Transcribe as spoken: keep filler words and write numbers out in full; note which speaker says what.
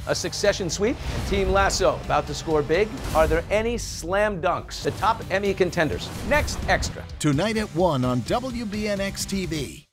Speaker 1: A succession sweep and Team Lasso about to score big? Are there any slam dunks? The top Emmy contenders. Next Extra.
Speaker 2: Tonight at one on W B N X T V.